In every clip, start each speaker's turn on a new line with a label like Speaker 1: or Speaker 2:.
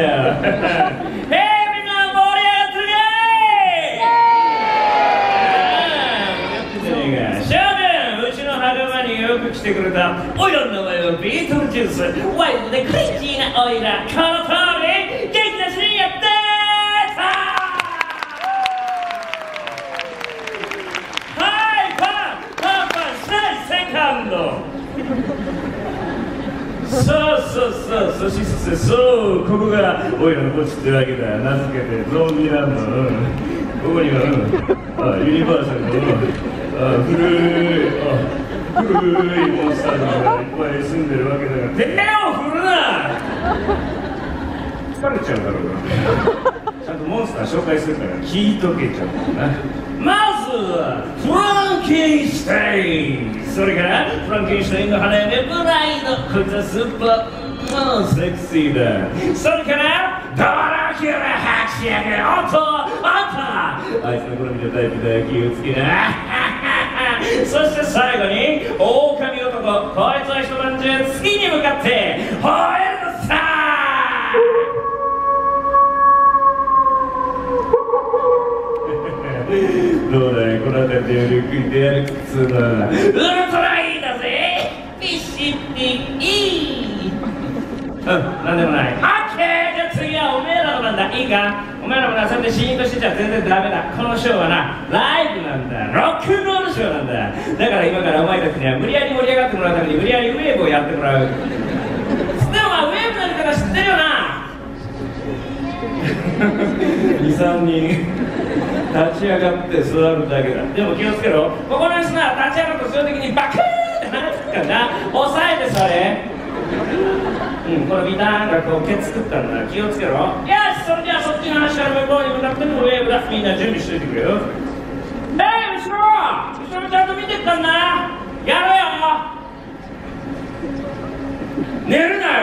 Speaker 1: みんな盛り上がってるかい。しゃべん、うちの墓場によく来てくれたオイラの名前はビートルジュース。ワイルドでクレイジーなオイラ、この通り元気なしにやってた。はいパンサイセカンド。そう、ここがオイラの墓地ってわけだ。名付けてゾンビランド。ここにはユニバーサルの古いモンスターがいっぱい住んでるわけだが、手を振るな。疲れちゃうだろうな。ちゃんとモンスター紹介するから聞いとけちゃうな。まずはフランケンシュタイン。それからフランケンシュタインの花嫁ブライド。こいつはスーパーセクシーだ。それからドラキュラ伯爵。おっとあいつの好みのタイプだ。気をつけな。そして最後に狼男。こいつは一晩中月に向かって吠えるのさ。どうだい、この辺りでゆっくり出歩くっつうのはウルトラいいだぜ。ピシピいい。なんでもない。オッケー、じゃあ次はおめえらの番だ。いいか、お前らもな、そうやってシーンとしてちゃ全然ダメだ。このショーはな、ライブなんだ。ロックンロールショーなんだ。だから今からお前たちには無理やり盛り上がってもらうために無理やりウェーブをやってもらう。でもウェーブなんか知ってるよな。2、3人立ち上がって座るだけだ。でも気をつけろ、ここの椅子な、立ち上がると自動的にバクーンって鼻つくからな。押さえてそれ。このギターがこうケツ作ったんだ。気をつけろ。よし、それじゃあそっちの話から向こうに向かってのウェーブだ。みんな準備しといてくれよ。後ろちゃんと見てったんだ。やろよ。寝るなよ。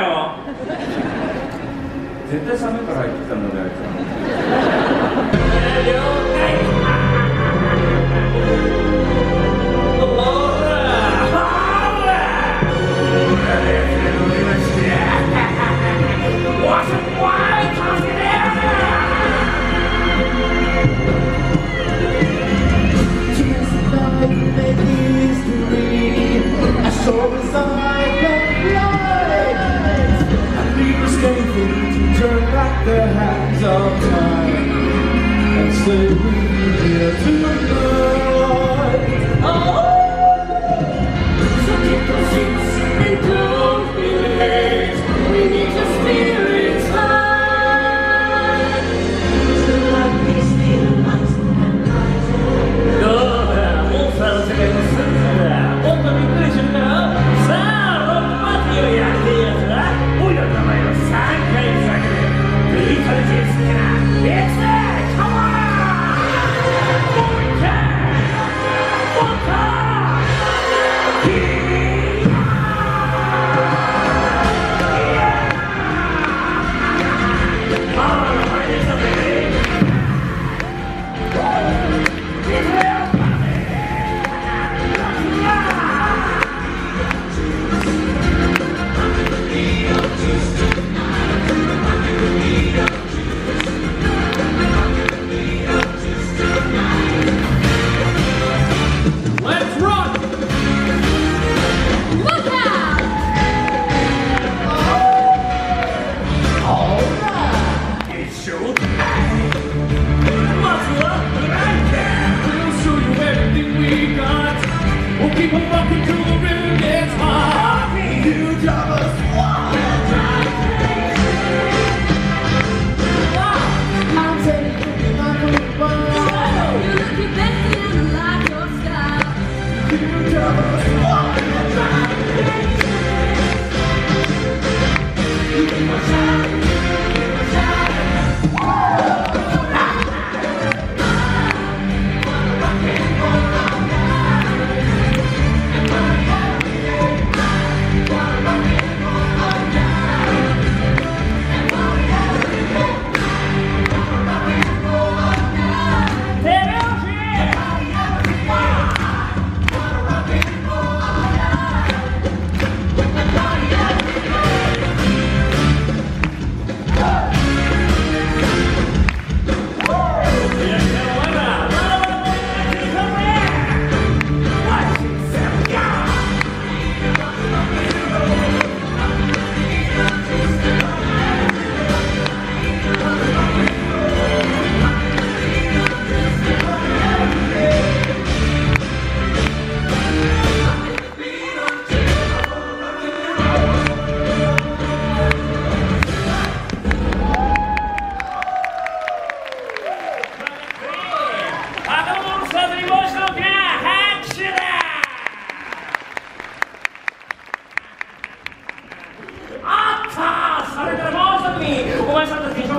Speaker 1: 絶対寒いから入ってきたんだね、あいつは。了解。
Speaker 2: Turn back the hands of time and say we here tonight. Oh, so keep those seats and don't be late. We need your spirits high. So like we still light and light.
Speaker 1: どうだ、モンスターの世界のすぐだ。もっとびっくりするか。さあ、ロックパーティーをやっているやつだ。おいらの名前を3回ふざけてビートルジュースってな。行くぜ、カモン。もう一回。もっと。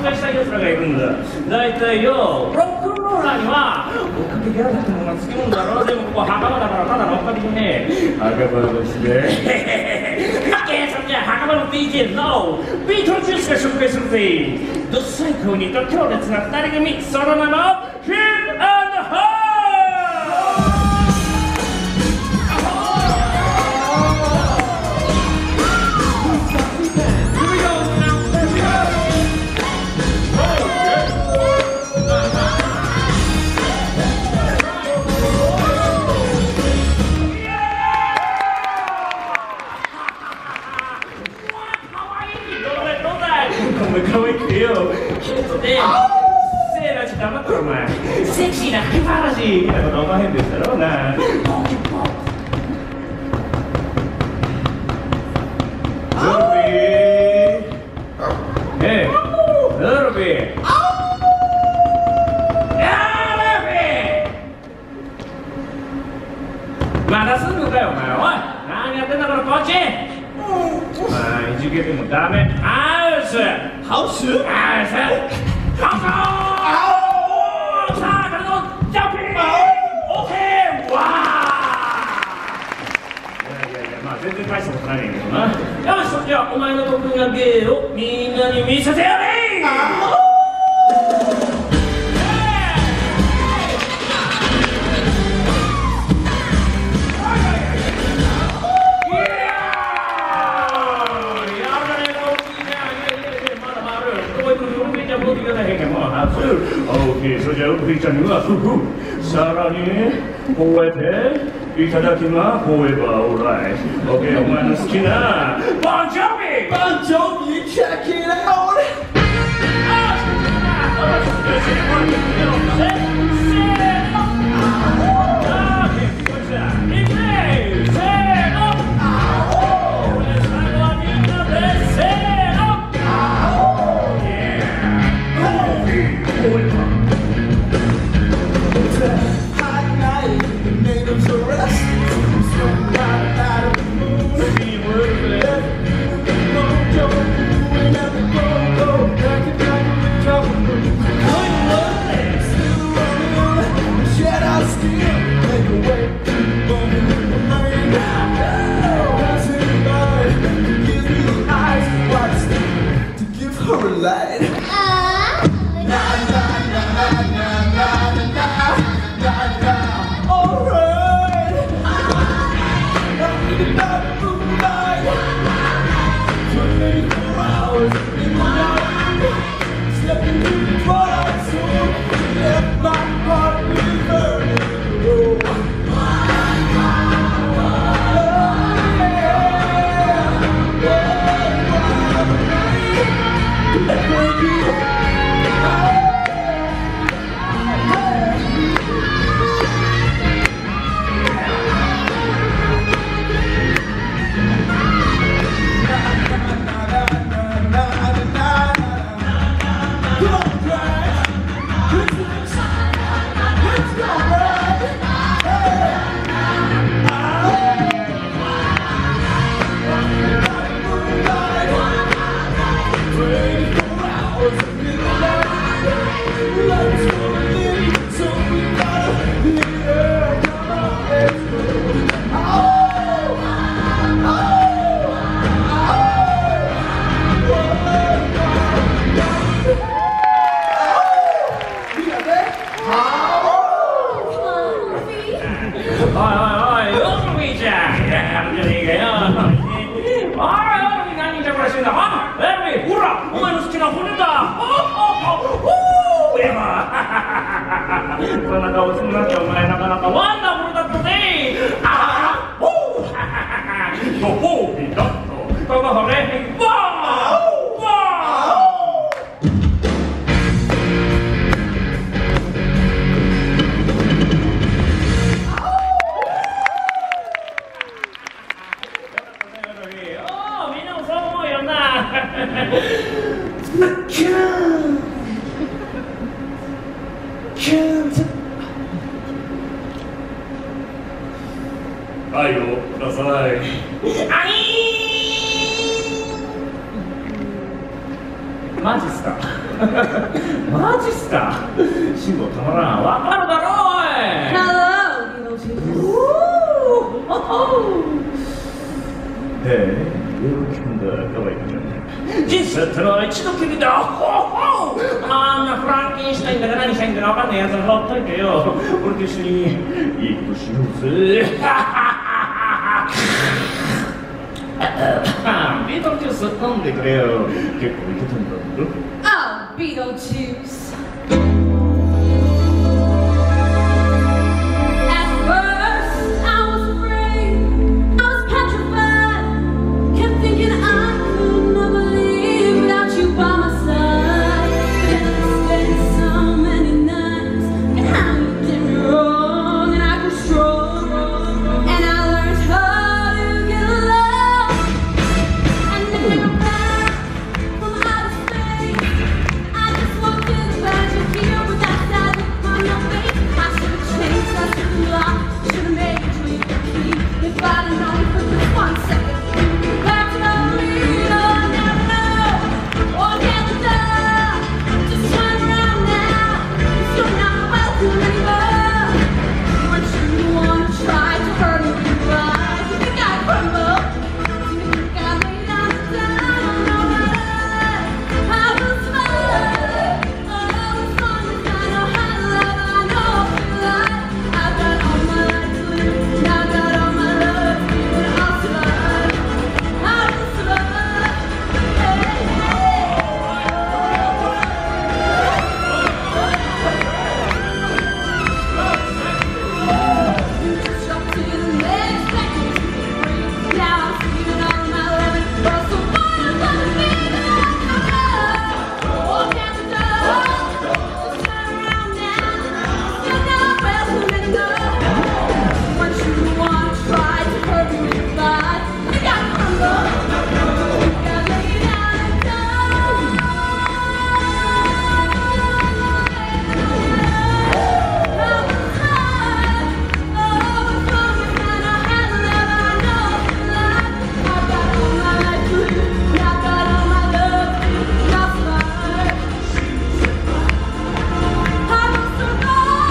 Speaker 1: 介したい奴らがいるんだ。大体よ、ロックンローラーには追っかけギャラってものがつくんだろ。でもここ墓場だからただの追っかけでね、墓場としてそれじゃあ墓場の DJ のビートルジュースが紹介するぜ。ど最高にと強烈な二人組、その名もヒップ&ホー。可愛くてよ、ヒットでセーラーち黙ったらお前セクシーなハイパーラジーみたいなこと思わへんでしたろうな。ルビー、えルビー、まだすんのかよお前。おい何やってんだからこっち。いじけてもダメ。ハウスハウスハウスハウス。さあ彼のジャンピングオーケー。わー。いやまあ全然大したことないねんけどな。よしそれじゃあお前の得意な芸をみんなに見せてやれ。それじゃあウッピーちゃんにはさらに吠えていただきまフォーエバーオーライ。オッケーお前の好きなボンジョビボンジョビチェックイットアウト。そんな顔すんなってお前なかなかワンダフルだったぜ。ああおうドボービだとここれワーワー。みんなもそう思うよな。キューンキューンズ愛をください。あいーマジっすか。 マジっすか。辛抱たまらん。わかるだろおい。へえ、よく聞くんだ、可愛い子ちゃん。人生ってのは一度きりだ。ほほあんなフランケンシュタインが何したいんだか分かんないやつはほっといてよ。俺と一緒にいいことしようぜ。ビートルジュース飲んでくれよ。結構いけたんだろ。
Speaker 2: Oh, Beetlejuice. At first, I was afraid, I was petrified, kept thinking I could never live without you by my side. Then I spent so many nights, and how you did me wrong, and I grew strong, and I learned how to get love. And then I got back from outer space. I just walked in the magic here with that sad look on your face. I should've changed, I should've lied, should've made you leave the key. If I'd have known for just 1 second, back to the lead, oh, I never know. Oh, never know. Just turn around now, 'cause you're not welcome anymore. Weren't you the one who tried to hurt me with your lies? You think I'd crumble? You think I'd lay down and die? No, no, I will survive. Oh, as long as I know how to love, I know life. I've got all my life to live, and I've got all my love to give, and I'll survive. I will survive. Hey, you just jumped to the next second. Now I'm feeling all of my love, but so far I'm gonna be like my love. Walk down the door, just turn around now. You're not welcome anymore. Weren't you the one who tried to hurt me with lies? You got crumble, you got lay down and die. I was high, oh, as long as I know how to love, I know life. I've got all my life to live, and I've got all my love to give, and I'll survive. I will survive.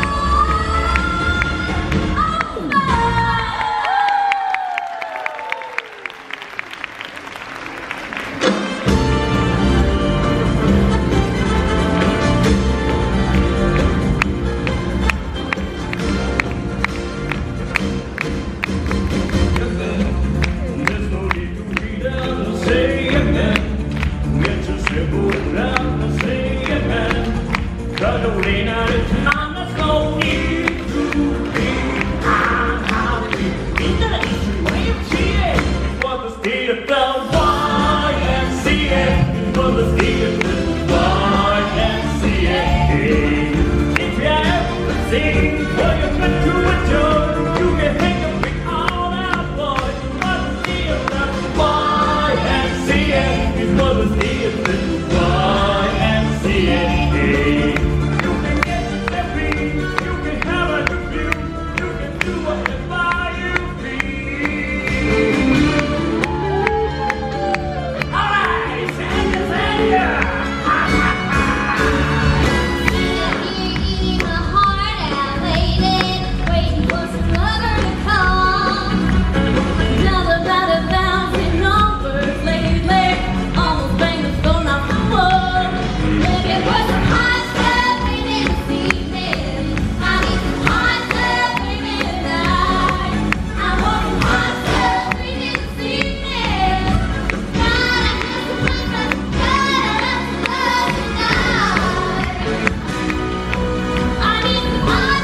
Speaker 1: There's no need to be down to say amen. Get yourself around and say amen. Got a rain out of time, there's no need to be unhappy. In the YMCA, it was the state of the YMCA. It was the state of the YMCA. If you ever sing what you're meant to enjoy, you can hang up with all our boys. It was the state of the YMCA. It was the state of the YMCA. You can get yourself free, you can have a good view, you can do whatever you feel. Alright, sing it, sing it.
Speaker 2: Eating my heart out, waiting for some lover to come. Another about 1,000 numbers lately, almost banged the phone off the wall. Maybe it was some hot stuff we didn't see then. I need some hot stuff we didn't like. I want some hot stuff we didn't see then. Gotta have some hot stuff, gotta have some love tonight. I need some hot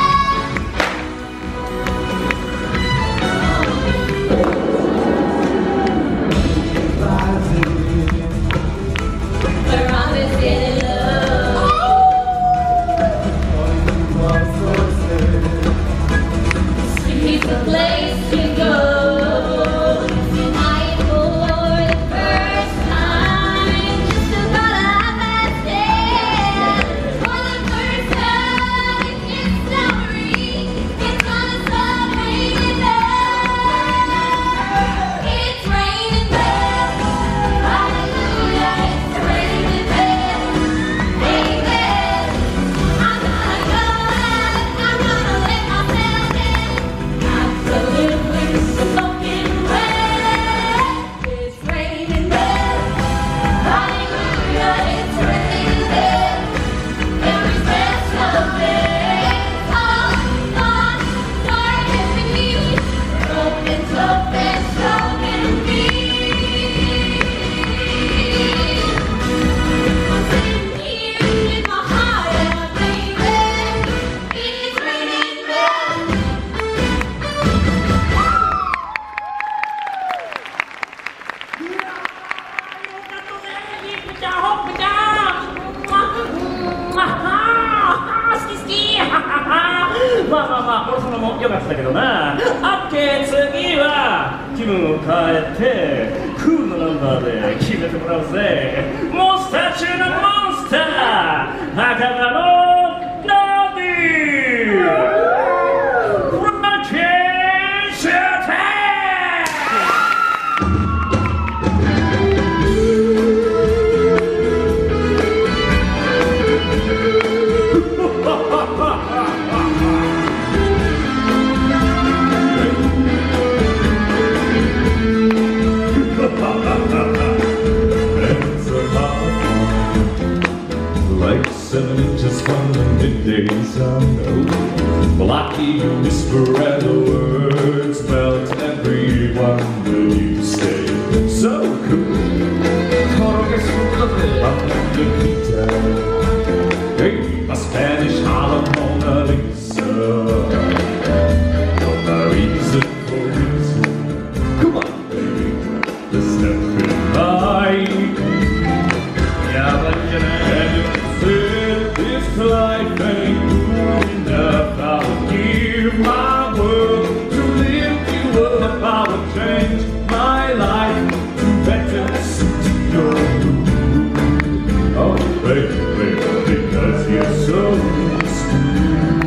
Speaker 2: stuff. Where I'm getting love. He's the place to go. Tonight for the first time, just about a half-past 10. For the first time in history, it's gonna start raining men. It's raining men. Hallelujah, it's raining men.
Speaker 1: よかったけどな。オッケー、次は気分を変えてクールなナンバーで決めてもらうぜ。モンスター中のモンスター、墓場のダディフランケンシューテ
Speaker 3: Like 7 inches from the midday sun. Well, I hear you whisper and the words melt everyone when you say so cool. Margarita, hey, my Spanish Harlem Mona Lisa. No, my reason for reason. Come on, baby, let's step in line. And you said this life ain't good enough. I would give my world to lift you up. I would change my life to better suit your mood. Oh, baby, because you're so smooth.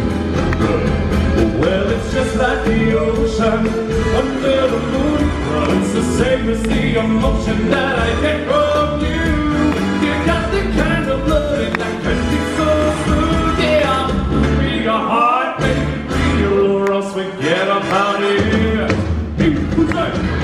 Speaker 3: Well, it's just like the ocean under the moon. Well, it's the same as the emotion that I get from you. You got the kind of love that can be so smooth. Yeah, be your heart, baby, be your or else forget about it. Hey, who's that?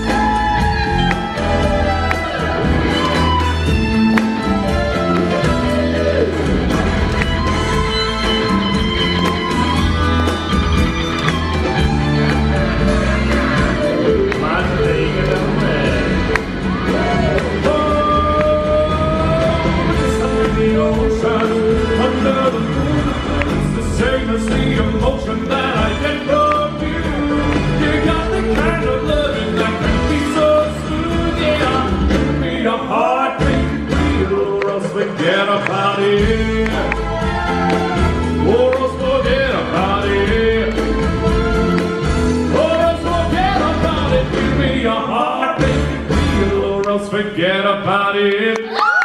Speaker 3: Under the moon, it's the same as the emotion that I get from you. You got the kind of loving that can be so smooth. Yeah, give me your heart, baby, or else forget about it. Or else forget about it. Or else forget about it. Give me your heart, baby, or else forget about it.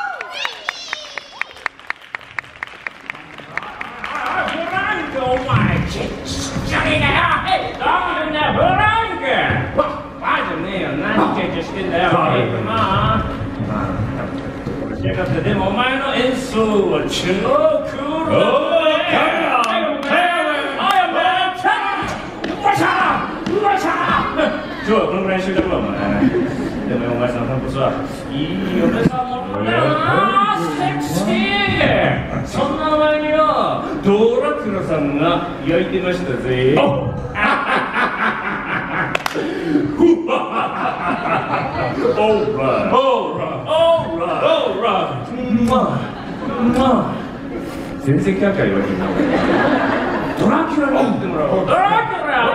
Speaker 1: Deもお前の演奏は超クールだ今日はこのぐらいにしといたろお前。でもお前さん、本当さ、いい嫁さんもんだよな、セクシー。そんなお前によ、ドラキュラさんが焼いてましたぜ。全然キャーキャー言われてるな。ドラキュラに言ってもらおう。ドラキュラ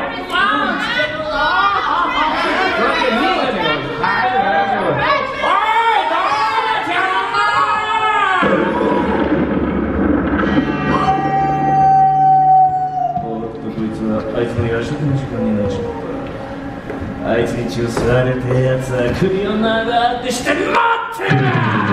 Speaker 1: あいつの夜食の時間になっちゃった。あいつに血を吸われてやつは首を長くして待ってる。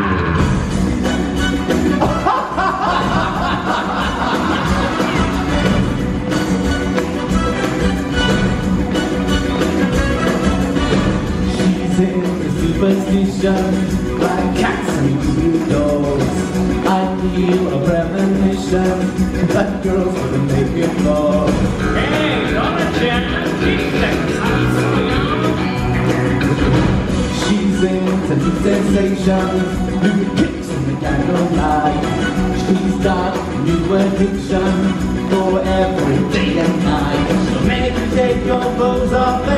Speaker 4: She's into superstition like cats into dogs. I feel a premonition that girls wouldn't make me fall.
Speaker 1: Hey, Donna-chan,
Speaker 4: she's into new sensations, new kicks in the candlelight. She's got a new addiction for every day and night. So make you take your clothes off.